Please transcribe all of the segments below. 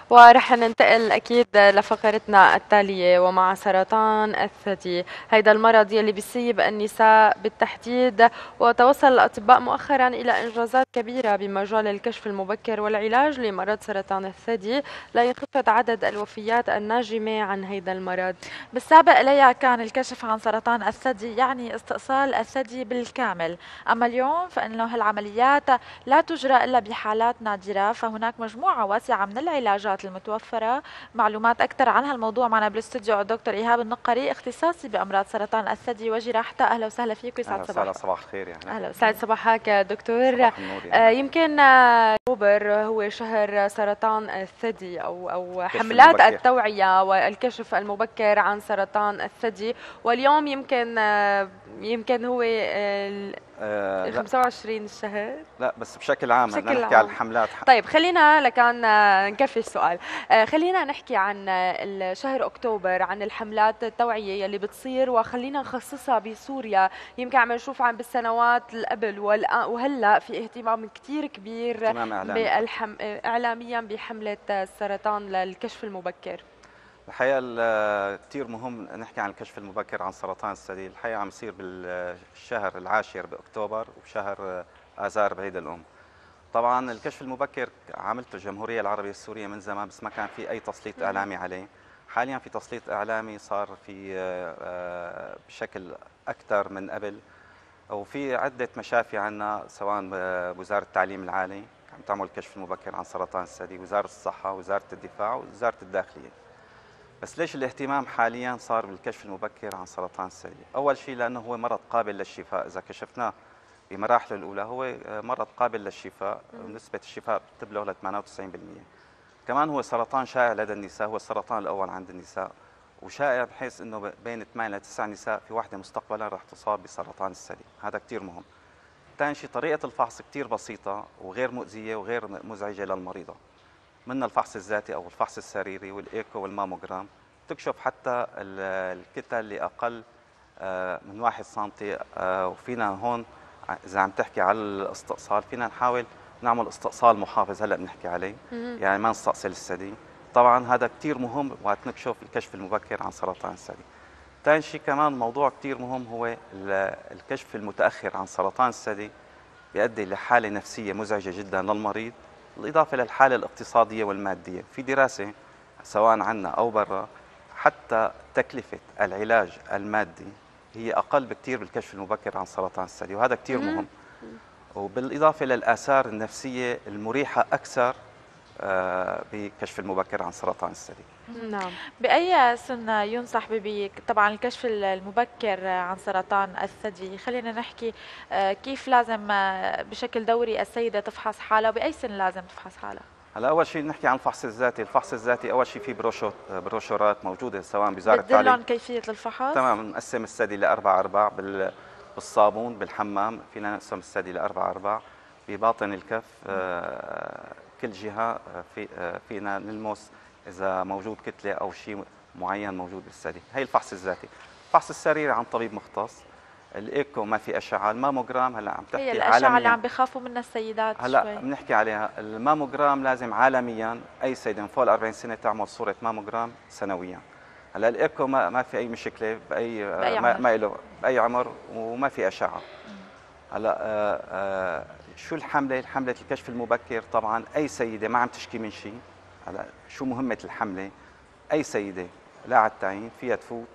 ورح ننتقل أكيد لفقرتنا التالية ومع سرطان الثدي. هيدا المرض يلي بيصيب النساء بالتحديد، وتوصل الأطباء مؤخرا إلى إنجازات كبيرة بمجال الكشف المبكر والعلاج لمرض سرطان الثدي لينخفض عدد الوفيات الناجمة عن هيدا المرض. بالسابق ليا كان الكشف عن سرطان الثدي يعني استئصال الثدي بالكامل، أما اليوم فإنه العمليات لا تجرى إلا بحالات نادرة، فهناك مجموعة واسعة من العلاجات المتوفرة. معلومات أكثر عن هالموضوع معنا بالاستوديو الدكتور إيهاب النقري، اختصاصي بأمراض سرطان الثدي وجراحته. أهلا وسهلا فيك ويسعد اهلا وسهلا، صباحك. صباح الخير يا هلا. أهلا وسهلا، صباحك دكتور. صباح النور يا هلا. يمكن أكتوبر هو شهر سرطان الثدي أو الكشف حملات المبكر. التوعية والكشف المبكر عن سرطان الثدي، واليوم يمكن هو لا 25 الشهر. لا، بس بشكل عام بدنا بشكل نحكي على عام. الحملات. طيب خلينا لكان نكفي السؤال. خلينا نحكي عن شهر أكتوبر، عن الحملات التوعية يلي بتصير، وخلينا نخصصها بسوريا. يمكن عم نشوف عن بالسنوات اللي قبل وهلا في اهتمام كتير كبير اهتمام اعلامي. إعلاميا بحملة السرطان للكشف المبكر. الحقيقه كثير مهم نحكي عن الكشف المبكر عن سرطان الثدي. الحقيقه عم يصير بالشهر العاشر باكتوبر وبشهر اذار بعيد الام. طبعا الكشف المبكر عملته الجمهوريه العربيه السوريه من زمان، بس ما كان في اي تسليط اعلامي عليه. حاليا في تسليط اعلامي صار في بشكل اكثر من قبل، وفي عدة مشافي عنا، سواء بوزارة التعليم العالي عم تعمل كشف المبكر عن سرطان الثدي، وزارة الصحة، وزارة الدفاع، ووزارة الداخلية. بس ليش الاهتمام حاليا صار بالكشف المبكر عن سرطان الثدي؟ أول شيء لأنه هو مرض قابل للشفاء. إذا كشفناه بمراحله الأولى هو مرض قابل للشفاء، ونسبة الشفاء بتبلغ ل 98%. كمان هو سرطان شائع لدى النساء، هو السرطان الأول عند النساء، وشائع بحيث انه بين 8 ل 9 نساء في وحده مستقبلا رح تصاب بسرطان الثدي. هذا كثير مهم. ثاني شيء طريقه الفحص كثير بسيطه وغير مؤذيه وغير مزعجه للمريضه. منها الفحص الذاتي او الفحص السريري والايكو والماموجرام. تكشف حتى الكتل اللي اقل من 1 سم. وفينا هون اذا عم تحكي على الاستئصال فينا نحاول نعمل استئصال محافظ هلا بنحكي عليه، يعني ما نستأصل الثدي. طبعا هذا كثير مهم وقت نكشف الكشف المبكر عن سرطان الثدي. ثاني شيء كمان موضوع كثير مهم هو الكشف المتأخر عن سرطان الثدي بيؤدي لحالة نفسية مزعجة جدا للمريض، بالإضافة للحالة الاقتصادية والمادية. في دراسة سواء عنا أو برا، حتى تكلفة العلاج المادي هي أقل بكثير بالكشف المبكر عن سرطان الثدي، وهذا كثير مهم. وبالإضافة للآثار النفسية المريحة أكثر بكشف المبكر عن سرطان الثدي. نعم. بأي سن ينصح طبعا الكشف المبكر عن سرطان الثدي؟ خلينا نحكي كيف لازم بشكل دوري السيدة تفحص حالها، وبأي سن لازم تفحص حالها؟ هلا اول شيء نحكي عن الفحص الذاتي. الفحص الذاتي اول شيء في بروشورات موجوده سواء بوزاره التعليم. بتدلهم كيفية الفحص؟ تمام. نقسم الثدي لاربع ارباع بالصابون بالحمام، فينا نقسم الثدي لاربع ارباع. بباطن الكف كل جهه فينا نلمس اذا موجود كتله او شيء معين موجود بالثدي. هي الفحص الذاتي. الفحص السريري عن طبيب مختص. الايكو ما في اشعه. الماموجرام هلا عم تحكي هي عالميا. الأشعة اللي عم بخافوا منها السيدات هلا شوي. بنحكي عليها. الماموجرام لازم عالميا اي سيده من فوق ال 40 سنه تعمل صوره ماموجرام سنويا. هلا الايكو ما في اي مشكله بأي ما عمر. له باي عمر وما في اشعه. هلا شو الحمله؟ الحمله الكشف المبكر طبعا اي سيده ما عم تشكي من شيء. هلا شو مهمه الحمله؟ اي سيده لا على التعيين فيها تفوت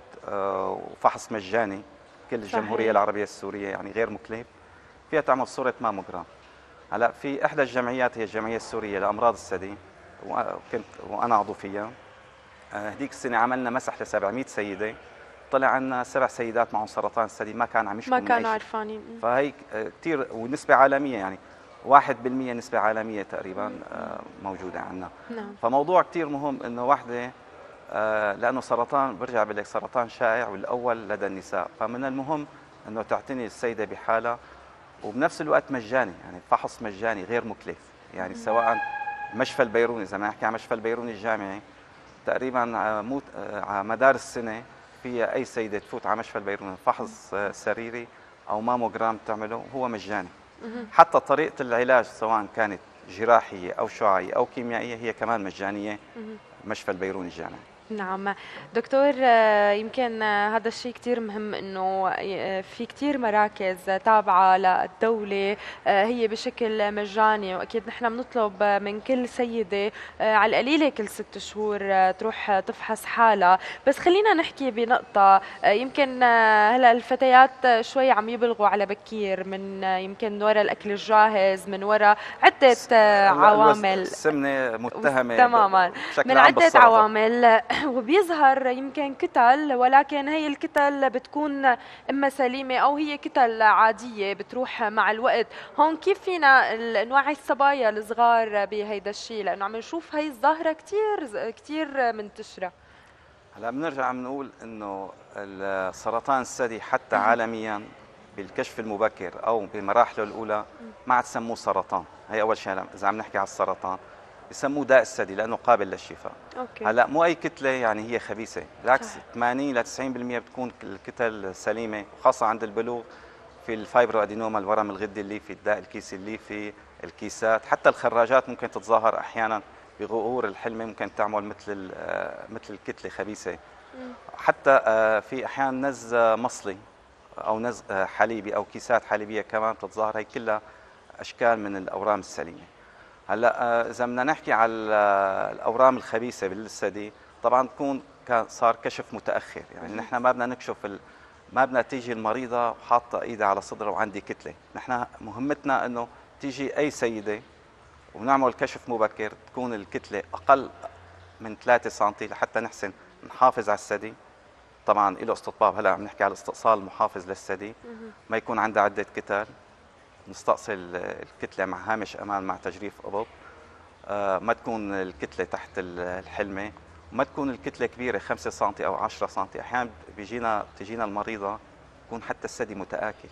وفحص مجاني كل الجمهوريه صحيح. العربيه السوريه، يعني غير مكلف. فيها تعمل صوره ماموجرام. هلا في احدى الجمعيات هي الجمعيه السوريه لامراض الثدي، وانا عضو فيها. هذيك السنه عملنا مسح ل 700 سيده، طلع عنا 7 سيدات معهم سرطان الثدي ما كان عم يشكوا ما من اي كانوا شيء. عرفانين. فهي كثير ونسبه عالميه، يعني 1% نسبه عالميه تقريبا موجوده عندنا. نعم. فموضوع كثير مهم انه وحده لانه سرطان برجع بقول لك سرطان شائع والاول لدى النساء، فمن المهم انه تعتني السيده بحالها، وبنفس الوقت مجاني، يعني فحص مجاني غير مكلف. يعني سواء مشفى البيروني، اذا ما نحكي عن مشفى البيروني الجامعي، تقريبا على مدار السنه في اي سيده تفوت على مشفى البيروني فحص سريري او ماموجرام تعمله هو مجاني. حتى طريقه العلاج سواء كانت جراحيه او شعاعيه او كيميائيه هي كمان مجانيه، مشفى البيروني الجامعي. نعم دكتور، يمكن هذا الشيء كتير مهم، انه في كتير مراكز تابعة للدولة هي بشكل مجاني، واكيد نحن بنطلب من كل سيدة على القليلة كل 6 شهور تروح تفحص حالها. بس خلينا نحكي بنقطة، يمكن هلا الفتيات شوي عم يبلغوا على بكير، من يمكن وراء الاكل الجاهز، من وراء عدة عوامل. السمنة متهمة تماما، بشكل من عام عدة بالسرطان. عوامل وبيظهر يمكن كتل، ولكن هي الكتل بتكون إما سليمة أو هي كتل عادية بتروح مع الوقت. هون كيف فينا نوعي الصبايا الصغار بهيدا الشيء، لأنه عم نشوف هي الظاهرة كتير منتشرة. هلا بنرجع بنقول انه سرطان الثدي حتى عالميا بالكشف المبكر او بمراحله الاولى ما عاد سموه سرطان. هي اول شيء اذا عم نحكي على السرطان بسموه داء الثدي لانه قابل للشفاء. أوكي. هلا مو اي كتله يعني هي خبيثه، بالعكس 80 ل 90% بتكون الكتل سليمه، وخاصه عند البلوغ في الفايبرو ادينوما، الورم الغدي الليفي، الداء الكيسي الليفي، الكيسات، حتى الخراجات ممكن تتظاهر احيانا بغؤور الحلمه، ممكن تعمل مثل الكتله خبيثه. حتى في احيانا نز مصلي او نز حليبي او كيسات حليبيه كمان بتتظاهر، هي كلها اشكال من الاورام السليمه. هلا اذا بدنا نحكي على الاورام الخبيثه بالثدي، طبعا بكون كان صار كشف متاخر، يعني نحن ما بدنا نكشف ما بدنا تيجي المريضه وحاطه ايدها على صدرها وعندي كتله، نحن مهمتنا انه تيجي اي سيده ونعمل كشف مبكر تكون الكتله اقل من 3 سم لحتى نحسن نحافظ على الثدي. طبعا له استطباب، هلا عم نحكي على الاستئصال المحافظ للثدي، ما يكون عندها عده كتل، نستأصل الكتله مع هامش امان مع تجريف قبض، ما تكون الكتله تحت الحلمه، وما تكون الكتله كبيره 5 سم او 10 سم. احيانا تجينا المريضه يكون حتى الثدي متآكل،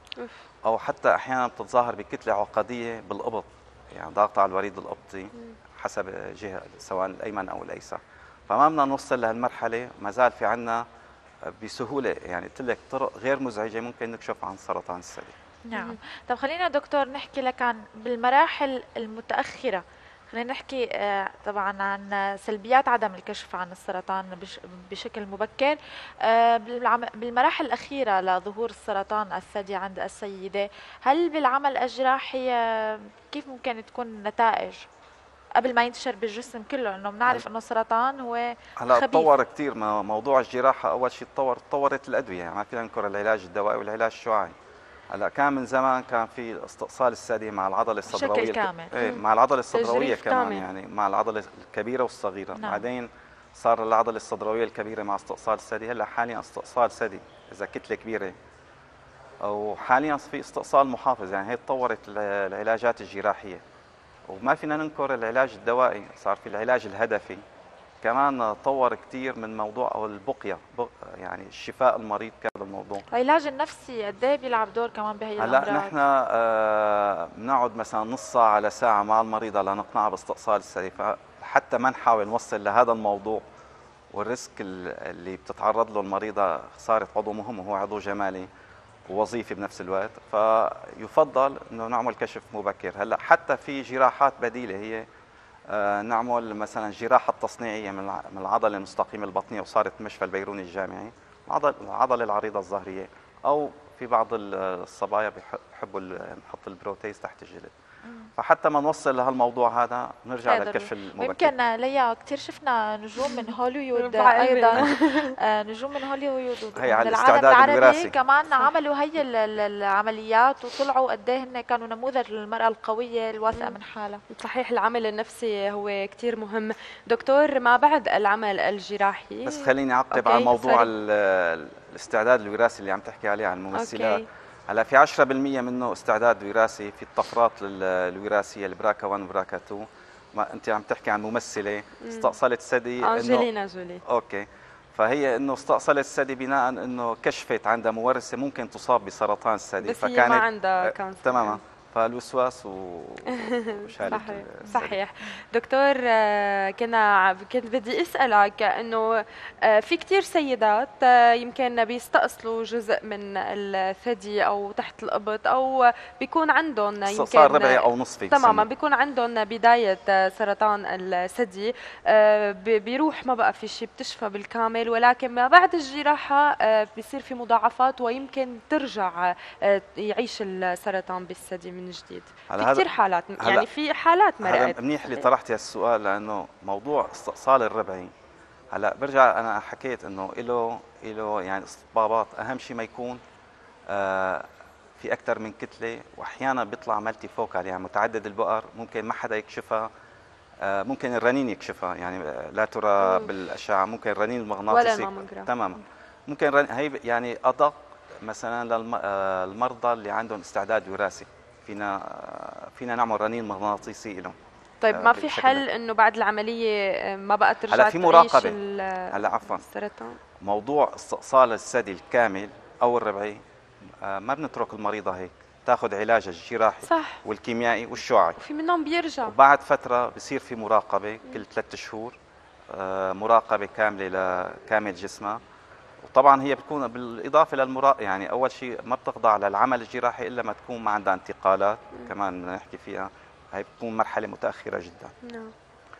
او حتى احيانا بتتظاهر بكتله عقديه بالقبض، يعني ضاغطه على الوريد القبطي حسب جهه سواء الايمن او الايسر. فما بدنا نوصل لهالمرحله، ما زال في عندنا بسهوله، يعني قلت لك طرق غير مزعجه ممكن نكشف عن سرطان الثدي. نعم. طب خلينا دكتور نحكي لك عن بالمراحل المتأخرة، خلينا نحكي طبعا عن سلبيات عدم الكشف عن السرطان بشكل مبكر. بالمراحل الأخيرة لظهور السرطان الثدي عند السيدة، هل بالعمل الجراحي كيف ممكن تكون النتائج قبل ما ينتشر بالجسم كله؟ انه بنعرف انه السرطان هو هلا خبيث. تطور كثير موضوع الجراحه، اول شيء تطورت الادويه، يعني ما فينا ننكر العلاج الدوائي والعلاج الشعاعي. هلا كان من زمان كان في استئصال الثدي مع العضله الصدرويه بشكل كامل. ايه مع العضله الصدرويه كمان كامل. يعني مع العضله الكبيره والصغيره. نعم. بعدين صار العضله الصدرويه الكبيره مع استئصال الثدي. هلا حاليا استئصال ثدي اذا كتله كبيره، وحاليا في استئصال محافظ، يعني هي تطورت العلاجات الجراحيه. وما فينا ننكر العلاج الدوائي، صار في العلاج الهدفي كمان طور كثير من موضوع او البقيه، يعني شفاء المريض كان الموضوع. العلاج النفسي قد ايه بيلعب دور كمان بهي الامراض؟ هلا نحن بنقعد مثلا نص ساعه لساعه مع المريضه لنقنعها باستئصال الثدي، فحتى ما نحاول نوصل لهذا الموضوع والريسك اللي بتتعرض له المريضه، خساره عضو مهم وهو عضو جمالي ووظيفي بنفس الوقت، فيفضل انه نعمل كشف مبكر. هلا حتى في جراحات بديله، هي نعمل مثلا جراحه تصنيعيه من العضله المستقيمه البطنيه، وصارت مشفى البيروني الجامعي، العضله العريضه الظهريه، او في بعض الصبايا بيحبوا نحط البروتيز تحت الجلد. فحتى ما نوصل لهالموضوع هذا نرجع للكشف المبكر. يمكن ليا كثير شفنا نجوم من هوليوود ايضا نجوم من هوليوود ومن العالم العربي كمان عملوا هي العمليات وطلعوا قد ايه هن كانوا نموذج للمرأة القوية الواثقة من حالها. صحيح، العمل النفسي هو كثير مهم. دكتور، ما بعد العمل الجراحي، بس خليني اعقب على موضوع الاستعداد الوراثي اللي عم تحكي عليه عن الممثلات. هلا في 10% منه استعداد وراثي في الطفرات الوراثيه، البراكا 1 وبراكا 2. ما انت عم تحكي عن ممثله استأصلت ثدي أنجلينا جولي. اوكي، فهي انه استأصلت الثدي بناء انه كشفت عندها مورثه ممكن تصاب بسرطان الثدي، بس هي ما عندها كانسر. تماما. فالوسواس وشالت صحيح صحيح. دكتور، كنت بدي اسالك انه في كثير سيدات يمكن بيستأصلوا جزء من الثدي او تحت الابط، او بيكون عندهم يمكن استئصال ربعي او نصفي تماما، بيكون عندهم بدايه سرطان الثدي، بيروح ما بقى في شيء، بتشفى بالكامل، ولكن ما بعد الجراحه بيصير في مضاعفات ويمكن ترجع يعيش السرطان بالثدي من جديد. في كثير حالات، يعني في حالات مرقت. هذا منيح اللي طرحتي هالسؤال، لانه موضوع استئصال الربعي هلا برجع انا حكيت انه له يعني استطبابات. اهم شيء ما يكون في اكثر من كتله، واحيانا بيطلع مالتي فوكال يعني متعدد البؤر، ممكن ما حدا يكشفها، ممكن الرنين يكشفها، يعني لا ترى بالاشعه، ممكن الرنين المغناطيسي تماما، ممكن هي يعني ادق مثلا للمرضى اللي عندهم استعداد وراثي، فينا نعمل رنين مغناطيسي لهم. طيب ما في حل انه بعد العمليه ما بقى ترجع هلا في مراقبه. هلا عفوا، السرطان موضوع استئصال الثدي الكامل او الربعي ما بنترك المريضه هيك، تاخذ علاجها الجراحي صح والكيميائي والشععي، وفي منهم بيرجع، وبعد فتره بصير في مراقبه كل 3 شهور، مراقبه كامله لكامل جسمها. وطبعا هي بتكون بالاضافه للمراقبه، يعني اول شيء ما بتخضع للعمل الجراحي الا ما تكون ما عندها انتقالات، كمان بدنا نحكي فيها، هي بتكون مرحله متاخره جدا. نعم.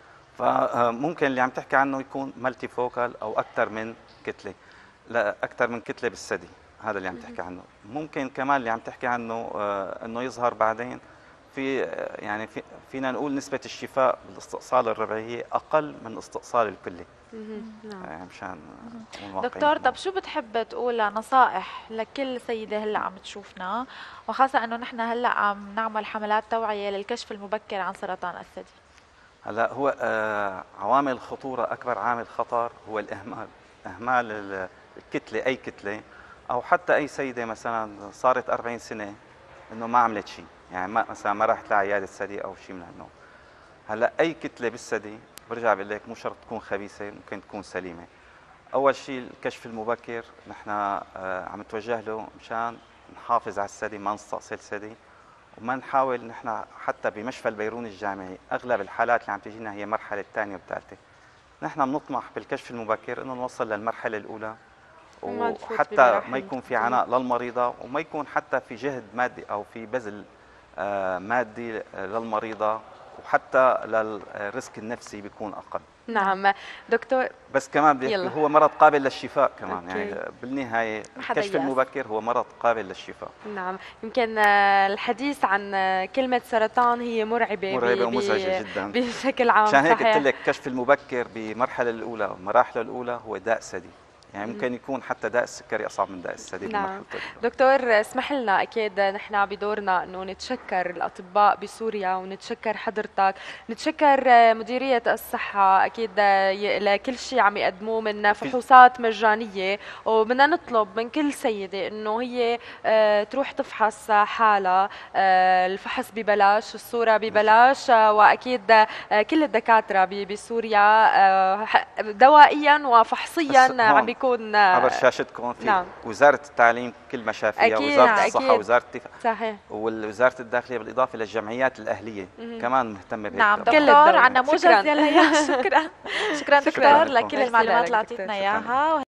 فممكن اللي عم تحكي عنه يكون مالتي فوكال او اكثر من كتله، لا اكثر من كتله بالثدي، هذا اللي عم تحكي عنه. ممكن كمان اللي عم تحكي عنه انه يظهر بعدين في يعني فينا نقول نسبه الشفاء بالاستئصال الربعي هي اقل من الاستئصال الكلي. نعم. يعني مشان دكتور، طب شو بتحب تقول نصائح لكل سيدة هلا عم تشوفنا، وخاصة انه نحن هلا عم نعمل حملات توعية للكشف المبكر عن سرطان الثدي؟ هلا هو عوامل الخطورة، أكبر عامل خطر هو إهمال الكتلة، أي كتلة، أو حتى أي سيدة مثلا صارت 40 سنة إنه ما عملت شيء، يعني مثلا ما راحت لعيادة ثدي أو شيء من هالنوع. هلا أي كتلة بالثدي برجع بقول لك مو شرط تكون خبيثة، ممكن تكون سليمة. أول شيء الكشف المبكر نحن عم نتوجه له مشان نحافظ على الثدي، ما نستأصل ثدي، وما نحاول نحن حتى بمشفى البيروني الجامعي اغلب الحالات اللي عم تجينا هي مرحله الثانيه والثالثه. نحن بنطمح بالكشف المبكر انه نوصل للمرحله الاولى، وحتى ما يكون في عناء للمريضه، وما يكون حتى في جهد مادي او في بذل مادي للمريضه، وحتى للريسك النفسي بيكون اقل. نعم دكتور، بس كمان هو مرض قابل للشفاء كمان. أوكي. يعني بالنهاية الكشف المبكر هو مرض قابل للشفاء. نعم، يمكن الحديث عن كلمة سرطان هي مرعبة ومزعجة جدا بشكل عام. عشان هيك قلت لك الكشف المبكر بالمرحلة الأولى ومراحله الأولى هو داء ثدي، يعني ممكن يكون حتى داء السكري أصعب من داء الثدي. نعم دكتور، اسمح لنا أكيد نحن بدورنا أنه نتشكر الأطباء بسوريا، ونتشكر حضرتك، نتشكر مديرية الصحة أكيد لكل شيء عم يقدموه من فحوصات مجانية، وبدنا نطلب من كل سيدة أنه هي تروح تفحص حالها، الفحص ببلاش، الصورة ببلاش، وأكيد كل الدكاترة بسوريا دوائيا وفحصيا عم بيكون عبر شاشتكم في نعم. وزارة التعليم كل ما فيها، وزارة الصحة، وزارة صحيح، ووزارة الداخلية، بالإضافة للجمعيات الأهلية كمان مهتمة بهيك. نعم دكتور، عنا موجز يلا. شكرا دكتور لكل المعلومات اللي أعطيتنا إياها.